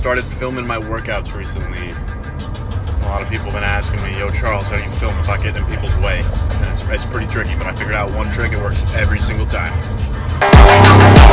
started filming my workouts recently, a lot of people have been asking me, yo Charles, how do you film without getting in people's way? And it's pretty tricky, but I figured out one trick, it works every single time.